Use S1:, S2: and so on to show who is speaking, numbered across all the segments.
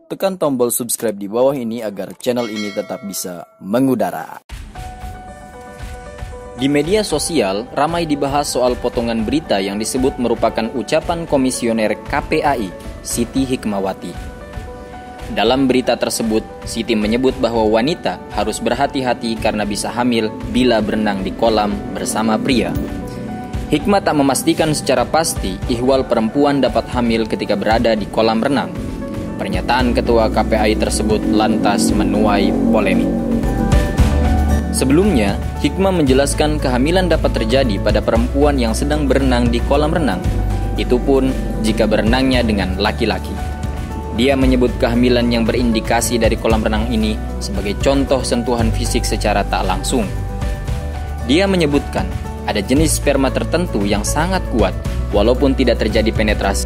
S1: Tekan tombol subscribe di bawah ini agar channel ini tetap bisa mengudara. Di media sosial, ramai dibahas soal potongan berita yang disebut merupakan ucapan komisioner KPAI, Siti Hikmawati. Dalam berita tersebut, Siti menyebut bahwa wanita harus berhati-hati karena bisa hamil bila berenang di kolam bersama pria. Hikmah tak memastikan secara pasti ihwal perempuan dapat hamil ketika berada di kolam renang. Pernyataan ketua KPAI tersebut lantas menuai polemik. Sebelumnya, Hikmah menjelaskan kehamilan dapat terjadi pada perempuan yang sedang berenang di kolam renang. Itu pun jika berenangnya dengan laki-laki. Dia menyebut kehamilan yang berindikasi dari kolam renang ini sebagai contoh sentuhan fisik secara tak langsung. Dia menyebutkan ada jenis sperma tertentu yang sangat kuat walaupun tidak terjadi penetrasi.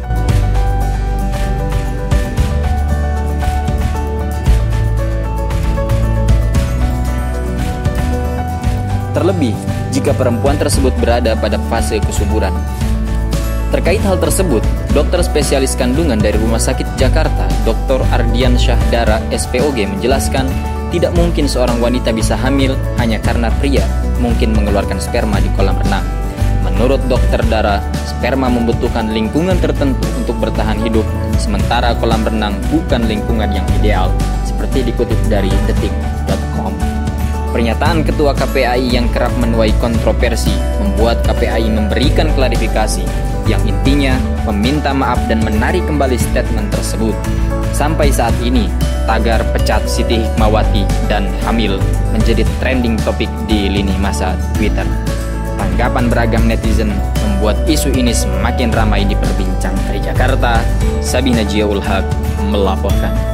S1: Terlebih jika perempuan tersebut berada pada fase kesuburan. Terkait hal tersebut, dokter spesialis kandungan dari Rumah Sakit Jakarta, Dr. Ardian Syahdara SPOG menjelaskan tidak mungkin seorang wanita bisa hamil hanya karena pria mungkin mengeluarkan sperma di kolam renang. Menurut Dr. Dara, sperma membutuhkan lingkungan tertentu untuk bertahan hidup, sementara kolam renang bukan lingkungan yang ideal, seperti dikutip dari detik.com. Pernyataan ketua KPAI yang kerap menuai kontroversi membuat KPAI memberikan klarifikasi yang intinya meminta maaf dan menarik kembali statement tersebut. Sampai saat ini, tagar pecat Siti Hikmawati dan hamil menjadi trending topik di lini masa Twitter. Tanggapan beragam netizen membuat isu ini semakin ramai diperbincangkan. Dari Jakarta, Sabina Jiaul Haq melaporkan.